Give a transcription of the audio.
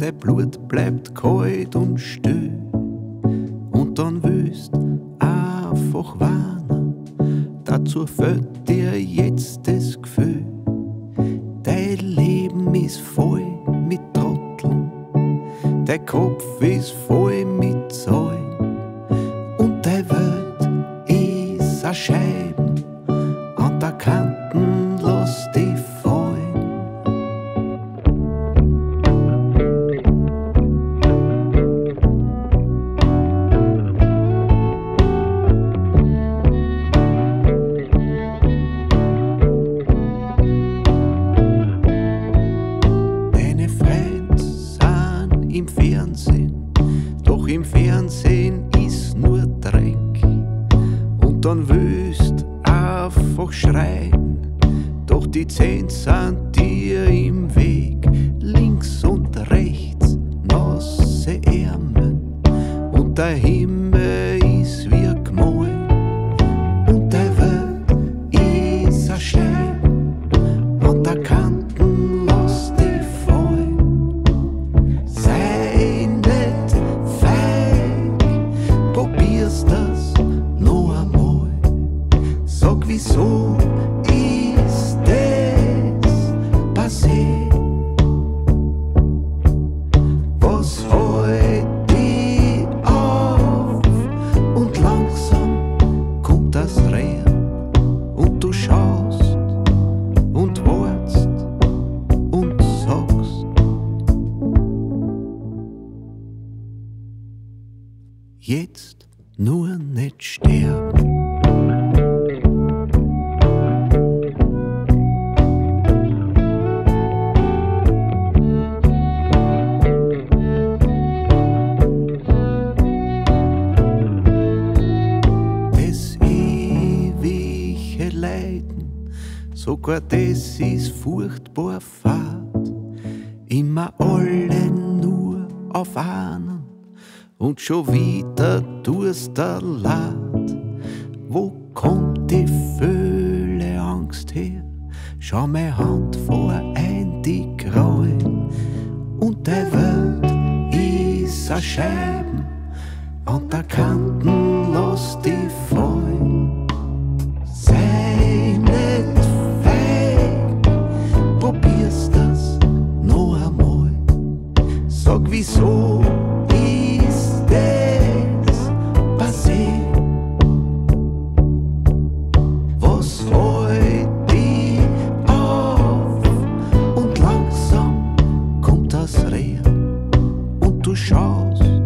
dein Blut bleibt kalt und still. Und dann willst einfach warnen, dazu fällt dir jetzt das Gefühl, dein Leben ist voll mit Trotteln, dein Kopf ist voll mit Zahlen und deine Welt ist ein Scheibm, an der Kanten lass dich fallen. Deine Freunde sind im Fernsehen, doch im Fernsehen ist nur Dreck. Und dann willst einfach schreien, doch die Zähne sind dir im Weg. Links und rechts nasse Ärmel und der Himmel ist wie gemalt. Und die Welt ist ein Schein, an der Kanten lass dich fallen. Sei nicht feig, probier's das noch einmal. Sag, wieso ist das passiert? Was hält dich auf? Und langsam kommt das Rehr und du schaust und wartest und sagst: Jetzt nur nicht sterben. Das ewige Leiden, sogar das ist furchtbar fad. Immer alle nur auf einen und schon wieder tust du leid. Wo kommt die Fülle Angst her? Schau meine Hand vor ein, die graue. Und die Welt ist ein Scheibm, an der Kanten lass dich fallen. Sei nicht feig, probier's das noch einmal. Sag, wieso ist das passiert? Was hält dich auf? Und langsam kommt das Rehr und du schaust